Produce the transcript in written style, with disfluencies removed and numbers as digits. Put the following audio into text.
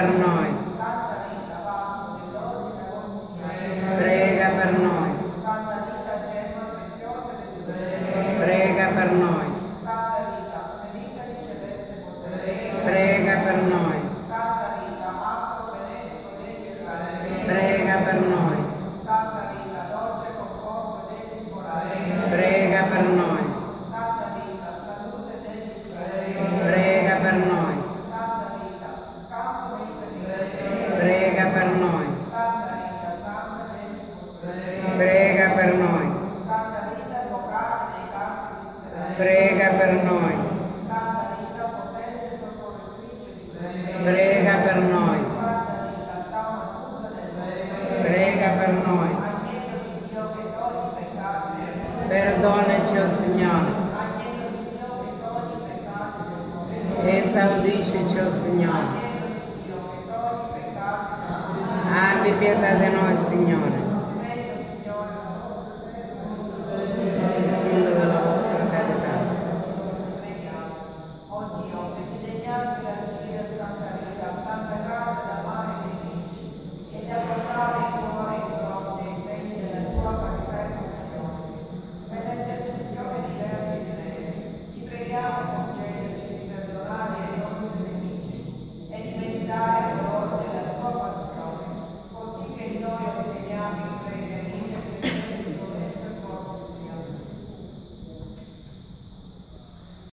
per noi. Santa Rita, Vasco dell'Ordine Agostiniano, Prega per noi. Santa Rita, gemma preziosa del Prega per noi. Santa Rita, benedica di celeste potere, Prega per noi. Santa Rita, astro benedetto degli errati, Prega per noi. Santa Rita, dolce conforto degli immorali, Prega per noi. Santa Rita, salute degli infermi, Prega per noi. Santa Rita, scampo dei pericoli, Prega per noi. Santa Rita, santa degli impossibili, Prega per noi. Santa Rita, vocale dei casi disperati, Prega per noi. Santa Rita, potente soccorritrice di fede, Prega per noi. Santa Rita, dama pura del bene, Prega per noi. Agnello di Dio che toglie i peccati del mondo, Perdonaci, o Signore. Agnello di Dio che toglie i peccati del mondo, Esaudiscici, o Signore. Agnello di Dio che toglie i peccati del mondo, Abbi pietà di noi, Signore.